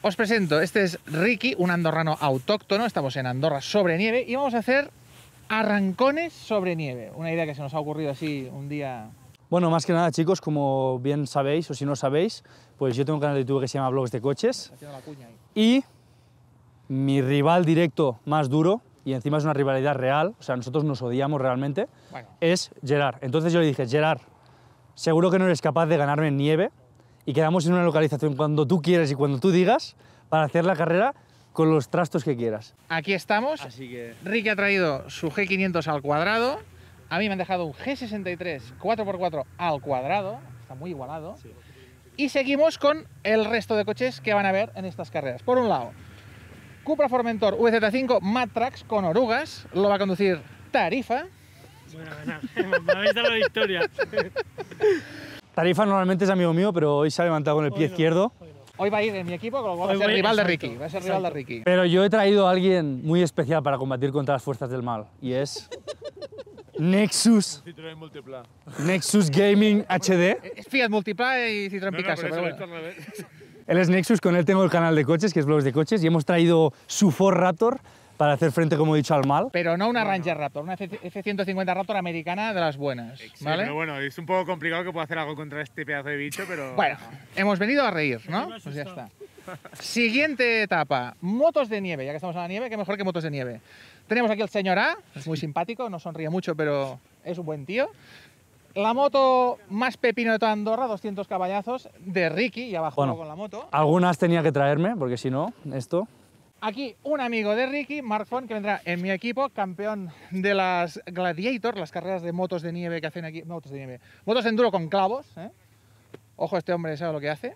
Os presento, este es Ricky, un andorrano autóctono, estamos en Andorra sobre nieve y vamos a hacer arrancones sobre nieve. Una idea que se nos ha ocurrido así un día. Bueno, más que nada, chicos, como bien sabéis, o si no sabéis, pues yo tengo un canal de YouTube que se llama Blogs de Coches. Haciendo la cuña ahí. Y mi rival directo más duro, y encima es una rivalidad real, o sea, nosotros nos odiamos realmente, Bueno. es Gerard. Entonces yo le dije, Gerard, seguro que no eres capaz de ganarme en nieve y quedamos en una localización cuando tú quieras y cuando tú digas para hacer la carrera con los trastos que quieras. Aquí estamos. Así que... Ricky ha traído su G500 al cuadrado. A mí me han dejado un G63 4x4 al cuadrado. Está muy igualado. Sí. Y seguimos con el resto de coches que van a ver en estas carreras. Por un lado, Cupra Formentor VZ5 Mad Trax con orugas. Lo va a conducir Tarifa. Voy a ganar. Me habéis dado la victoria. Tarifa normalmente es amigo mío, pero hoy se ha levantado con el pie izquierdo. Hoy va a ir en mi equipo, con lo cual va a Hoy ser voy- rival de exacto, Ricky. Va a ser rival de Ricky. Pero yo he traído a alguien muy especial para combatir contra las fuerzas del mal, y es Nexus. Citroën Multipla. Nexus Gaming HD. Es Fiat Multipla y Citroën Picasso. Pero bueno. Él es Nexus, con él tengo el canal de coches, que es Blogs de Coches, y hemos traído su Ford Raptor para hacer frente, como he dicho, al mal. Pero no una Ranger Raptor, una F150 Raptor americana de las buenas. Sí, ¿Vale? pero bueno, es un poco complicado que pueda hacer algo contra este pedazo de bicho, pero... Bueno, hemos venido a reír, ¿no? Me ha Pues ya asustado. está. Siguiente etapa, motos de nieve. Ya que estamos en la nieve, qué mejor que motos de nieve. Tenemos aquí el señor A, es muy simpático, no sonríe mucho, pero es un buen tío. La moto más pepino de toda Andorra, 200 caballazos, de Ricky, y abajo Bueno. con la moto. Algunas tenía que traerme, porque si no, esto... Aquí un amigo de Ricky, Mark Font, que vendrá en mi equipo, campeón de las Gladiator, las carreras de motos de nieve que hacen aquí. No, motos de nieve. Motos de enduro con clavos, ¿eh? Ojo, este hombre sabe lo que hace.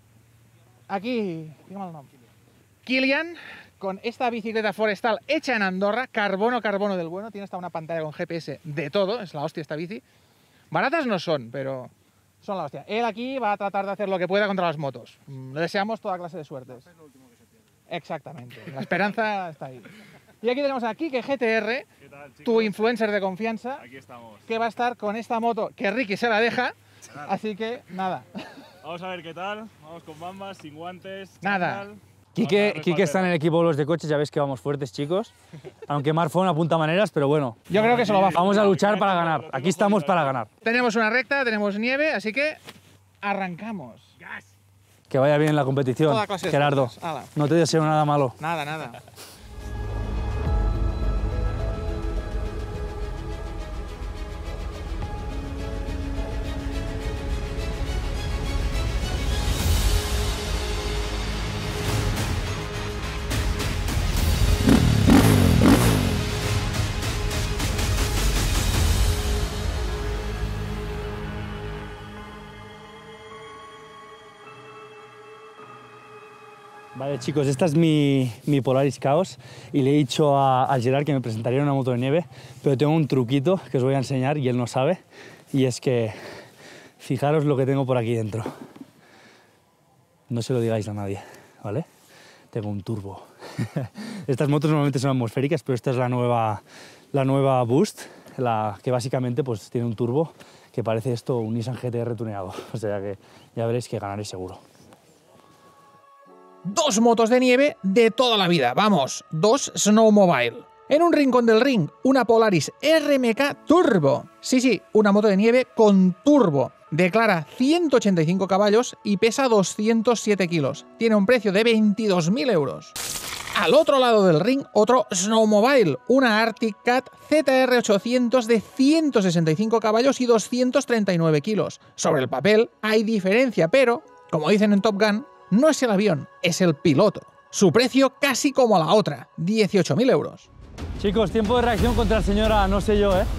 Aquí, dígame el nombre. Kilian, con esta bicicleta forestal hecha en Andorra, carbono del bueno. Tiene hasta una pantalla con GPS de todo, es la hostia esta bici. Baratas no son, pero son la hostia. Él aquí va a tratar de hacer lo que pueda contra las motos. Le deseamos toda clase de suertes. Exactamente, la esperanza está ahí. Y aquí tenemos a Kike GTR, ¿Qué tal, chicos? tu influencer de confianza, Aquí estamos. que va a estar con esta moto que Ricky se la deja. Así que nada, Vamos a ver qué tal. Vamos con bambas, sin guantes. Nada. chándal. Quique está en el equipo Blogs de Coches, ya ves que vamos fuertes, chicos. Aunque Marfón apunta maneras, pero bueno, yo creo que se lo va a... vamos a luchar para ganar. Aquí estamos para ganar. Tenemos una recta, tenemos nieve, así que arrancamos. Que vaya bien la competición, Toda clase de Gerardo. suertes. Hala. No te deseo nada malo. Nada, nada. Vale, chicos, esta es mi Polaris Chaos y le he dicho a Gerard que me presentaría una moto de nieve, pero tengo un truquito que os voy a enseñar y él no sabe, y es que fijaros lo que tengo por aquí dentro. No se lo digáis a nadie, ¿vale? Tengo un turbo. Estas motos normalmente son atmosféricas, pero esta es la nueva Boost, la que básicamente pues, tiene un turbo que parece esto un Nissan GT-R tuneado. O sea que ya veréis que ganaré seguro. Dos motos de nieve de toda la vida, vamos, dos Snowmobile. En un rincón del ring, una Polaris RMK Turbo. Sí, una moto de nieve con turbo. Declara 185 caballos y pesa 207 kilos. Tiene un precio de 22.000 euros. Al otro lado del ring, otro Snowmobile, una Arctic Cat ZR800 de 165 caballos y 239 kilos. Sobre el papel hay diferencia, pero, como dicen en Top Gun, no es el avión, es el piloto. Su precio casi como la otra, 18.000 euros. Chicos, tiempo de reacción contra el señor A, no sé yo, ¿eh?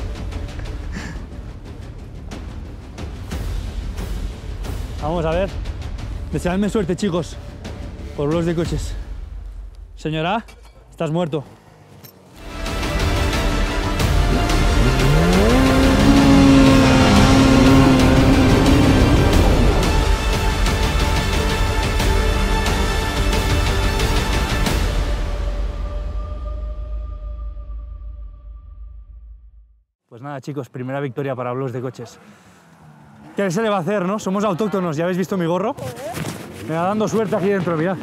Vamos a ver. Deseadme suerte, chicos, por Blogs de Coches. Señor A, estás muerto. Pues nada, chicos, primera victoria para Blogs de Coches. ¿Qué se le va a hacer, no? Somos autóctonos, ya habéis visto mi gorro. Me va dando suerte aquí dentro, mirad.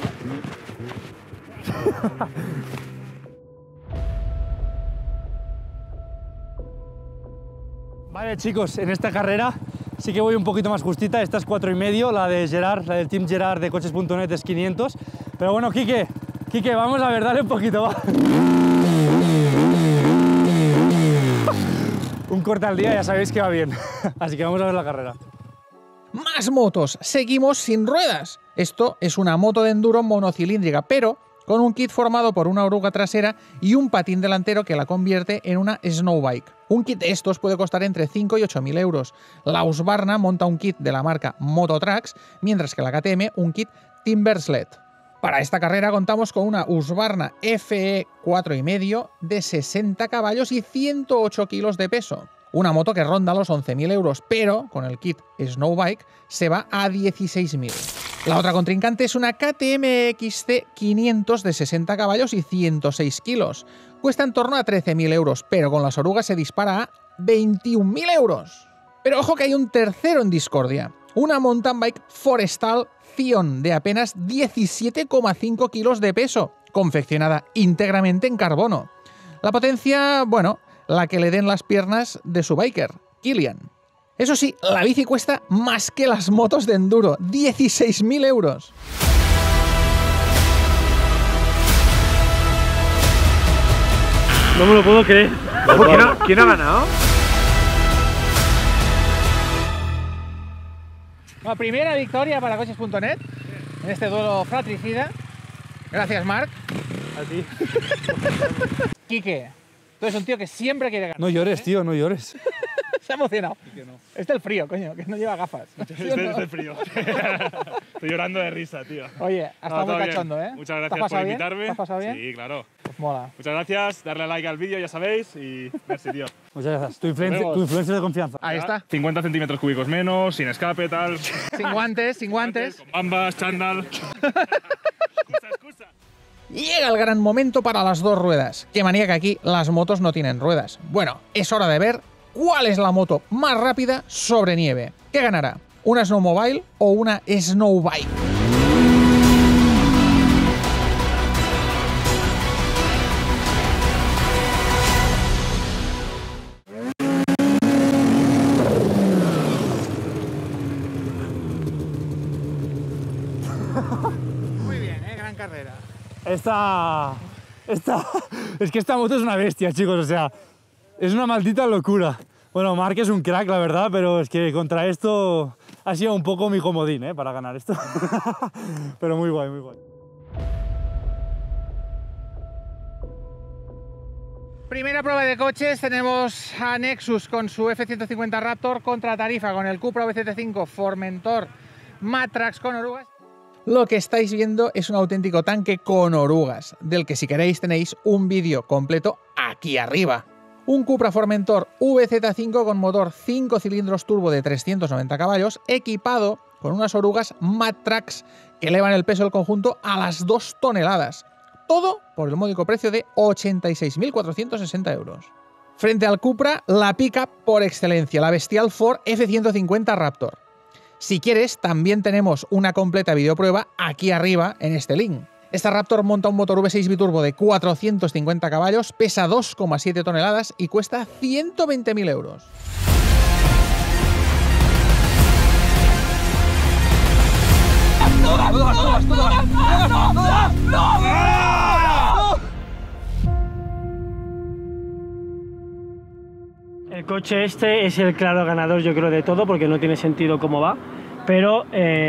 Vale, chicos, en esta carrera sí que voy un poquito más justita. Esta es 4,5, la de Gerard, la del Team Gerard de coches.net es 500. Pero bueno, Quique, vamos a ver, dale un poquito, va. Un corte al día, ya sabéis que va bien. Así que vamos a ver la carrera. Más motos, seguimos sin ruedas. Esto es una moto de enduro monocilíndrica, pero con un kit formado por una oruga trasera y un patín delantero que la convierte en una snowbike. Un kit de estos puede costar entre 5 y 8.000 euros. La Husqvarna monta un kit de la marca Mototrax, mientras que la KTM un kit Timbersled. Para esta carrera contamos con una Husqvarna FE 4,5 de 60 caballos y 108 kilos de peso. Una moto que ronda los 11.000 euros, pero con el kit Snowbike se va a 16.000. La otra contrincante es una KTM XC 500 de 60 caballos y 106 kilos. Cuesta en torno a 13.000 euros, pero con las orugas se dispara a 21.000 euros. Pero ojo que hay un tercero en discordia. Una mountain bike Forestal Zion de apenas 17,5 kilos de peso, confeccionada íntegramente en carbono. La potencia, bueno, la que le den las piernas de su biker, Kilian. Eso sí, la bici cuesta más que las motos de enduro, 16.000 euros. No me lo puedo creer. ¿Quién ha ganado? La primera victoria para coches.net en este duelo fratricida. Gracias, Marc. A ti. Quique, tú eres un tío que siempre quiere ganar. No llores, tío, no llores. Se ha emocionado. Es el frío, coño, que no lleva gafas. ¿Sí o no? Es el frío. Estoy llorando de risa, tío. Oye, ha estado muy todo cachondo, bien. ¿eh? Muchas ¿Te has gracias por pasado bien? invitarme. ¿Te has pasado bien? Sí, claro. Pues mola. Muchas gracias, darle a like al vídeo, ya sabéis, y merci, tío. Muchas gracias. Tu influencer de confianza. Ahí está. 50 centímetros cúbicos menos, sin escape, tal. Sin guantes, sin guantes. Con bambas, chándal. Excusa. Llega el gran momento para las dos ruedas. Qué manía que aquí las motos no tienen ruedas. Bueno, es hora de ver cuál es la moto más rápida sobre nieve. ¿Qué ganará? ¿Una snowmobile o una snowbike? Muy bien, gran carrera. Es que esta moto es una bestia, chicos, o sea, es una maldita locura. Bueno, Marc es un crack, la verdad, pero es que contra esto ha sido un poco mi comodín, para ganar esto. Pero muy guay, muy guay. Primera prueba de coches, tenemos a Nexus con su F150 Raptor contra Tarifa con el Cupra VCT5 Formentor Matrax con orugas. Lo que estáis viendo es un auténtico tanque con orugas, del que si queréis tenéis un vídeo completo aquí arriba. Un Cupra Formentor VZ5 con motor 5 cilindros turbo de 390 caballos, equipado con unas orugas Matrax que elevan el peso del conjunto a las 2 toneladas. Todo por el módico precio de 86.460 euros. Frente al Cupra, la pickup por excelencia, la bestial Ford F150 Raptor. Si quieres, también tenemos una completa videoprueba aquí arriba en este link. Esta Raptor monta un motor V6 biturbo de 450 caballos, pesa 2,7 toneladas y cuesta 120.000 euros. El coche este es el claro ganador, yo creo, de todo, porque no tiene sentido cómo va, pero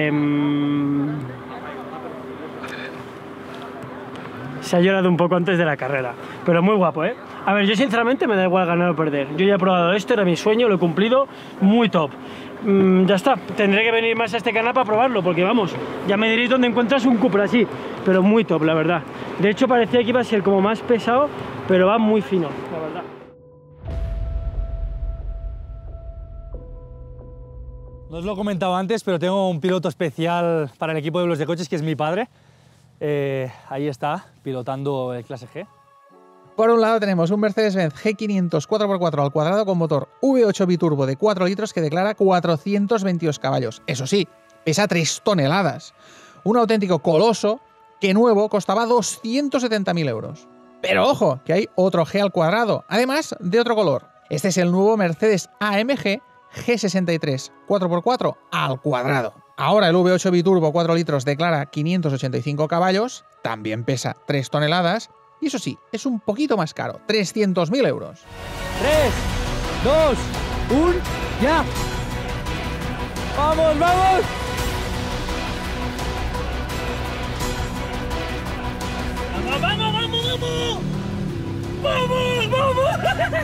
se ha llorado un poco antes de la carrera, pero muy guapo, ¿eh? A ver, yo sinceramente me da igual ganar o perder. Yo ya he probado esto, era mi sueño, lo he cumplido, muy top. Ya está, tendré que venir más a este canal para probarlo, porque vamos, ya me diréis dónde encuentras un Cupra así, pero muy top, la verdad. De hecho, parecía que iba a ser como más pesado, pero va muy fino, la verdad. No os lo he comentado antes, pero tengo un piloto especial para el equipo de Blogs de Coches, que es mi padre. Ahí está, pilotando el clase G. Por un lado tenemos un Mercedes-Benz G500 4x4 al cuadrado con motor V8 biturbo de 4 litros que declara 422 caballos. Eso sí, pesa 3 toneladas. Un auténtico coloso que nuevo costaba 270.000 euros. Pero ojo, que hay otro G al cuadrado, además de otro color. Este es el nuevo Mercedes AMG G63 4x4 al cuadrado. Ahora el V8 Biturbo 4 litros declara 585 caballos, también pesa 3 toneladas y eso sí, es un poquito más caro, 300.000 euros. 3, 2, 1, ¡ya! ¡Vamos, vamos! ¡Vamos, vamos, vamos! ¡Vamos, vamos!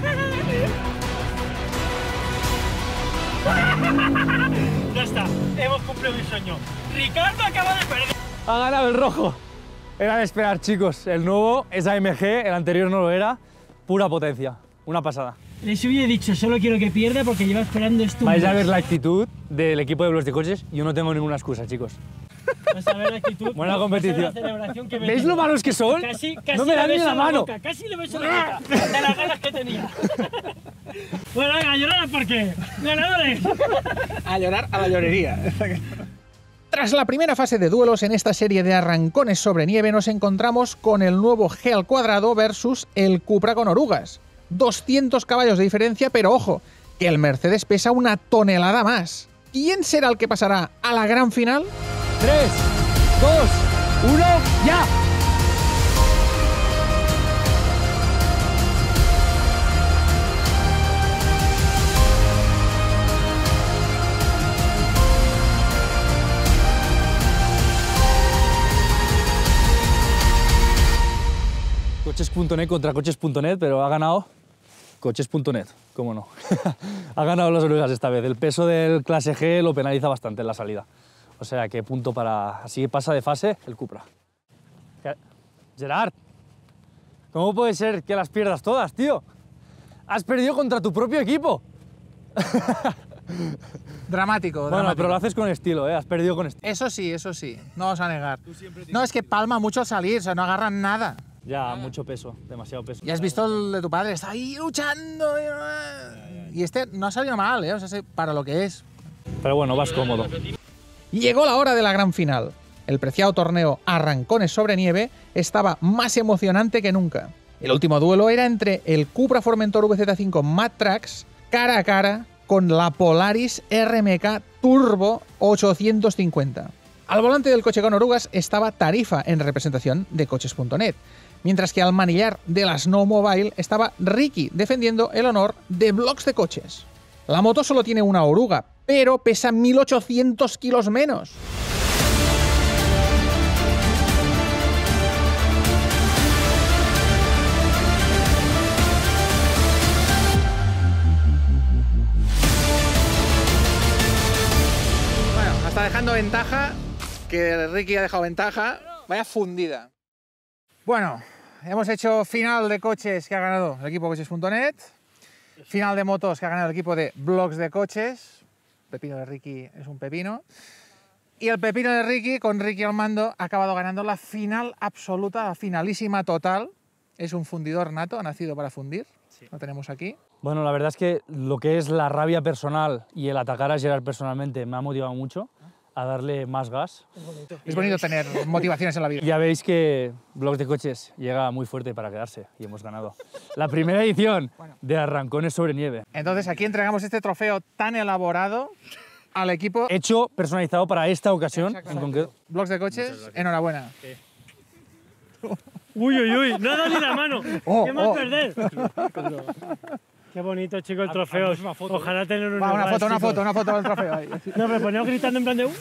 Ya está, hemos cumplido mi sueño. Ricardo acaba de perder. Ha ganado el rojo. Era de esperar, chicos. El nuevo es AMG, el anterior no lo era. Pura potencia, una pasada. Les hubiera dicho, solo quiero que pierda porque lleva esperando esto. Vais a ver la actitud del equipo de Blogs de Coches. Yo no tengo ninguna excusa, chicos. Vas a ver la actitud. Buena competición. La celebración que ¿Veis lo malos que son? Casi no me dan ni la mano. Casi le beso la boca de las ganas que tenía. Bueno, venga, a llorar porque ganadores. A llorar a la llorería. Tras la primera fase de duelos en esta serie de arrancones sobre nieve nos encontramos con el nuevo G al cuadrado versus el Cupra con orugas. 200 caballos de diferencia, pero ojo, que el Mercedes pesa 1 tonelada más. ¿Quién será el que pasará a la gran final? 3, 2, 1, ¡ya! Coches.net contra Coches.net, pero ha ganado Coches.net, cómo no. Ha ganado las orugas esta vez. El peso del clase G lo penaliza bastante en la salida. O sea, que punto para... Así pasa de fase el Cupra. Gerard, ¿cómo puede ser que las pierdas todas, tío? Has perdido contra tu propio equipo. Dramático, Bueno, pero lo haces con estilo, ¿eh? Has perdido con estilo. Eso sí, no vamos a negar. No, es que palma mucho al salir, o sea, no agarran nada. Ya, mucho peso, demasiado peso. Ya has visto el de tu padre, está ahí luchando. Y este no ha salido mal, ¿eh? O sea, para lo que es. Pero bueno, vas cómodo. Llegó la hora de la gran final. El preciado torneo Arrancones sobre nieve estaba más emocionante que nunca. El último duelo era entre el Cupra Formentor VZ5 Mad Trax cara a cara con la Polaris RMK Turbo 850. Al volante del coche con orugas estaba Tarifa en representación de Coches.net, mientras que al manillar de la Snowmobile estaba Ricky defendiendo el honor de Blogs de Coches. La moto solo tiene una oruga, pero pesa 1.800 kilos menos. Bueno, hasta dejando ventaja, que Ricky ha dejado ventaja, vaya fundida. Bueno, hemos hecho final de coches que ha ganado el equipo Coches.net, final de motos que ha ganado el equipo de Blogs de Coches. El pepino de Ricky es un pepino. Y el pepino de Ricky, con Ricky al mando, ha acabado ganando la final absoluta, la finalísima total. Es un fundidor nato, ha nacido para fundir. Sí. Lo tenemos aquí. Bueno, la verdad es que lo que es la rabia personal y el atacar a Gerard personalmente me ha motivado mucho a darle más gas. Es bonito tener motivaciones en la vida. Ya veis que Blogs de Coches llega muy fuerte para quedarse y hemos ganado la primera edición de Arrancones sobre nieve. Entonces aquí entregamos este trofeo tan elaborado al equipo. Hecho, personalizado para esta ocasión en concreto. Blogs de Coches, enhorabuena. Sí. Uy, uy, uy, no da ni la mano. ¿Qué más perder? Qué bonito, chico, el trofeo. Ojalá tener una foto del trofeo ahí. No, me ponemos gritando en plan de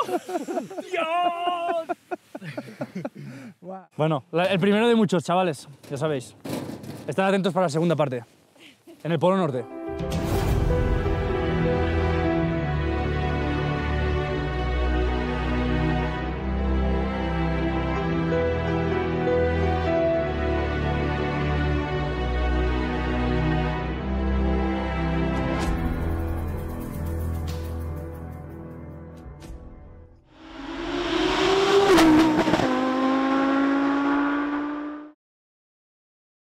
¡Dios! Bueno, el primero de muchos, chavales, ya sabéis. Estad atentos para la segunda parte, en el Polo Norte.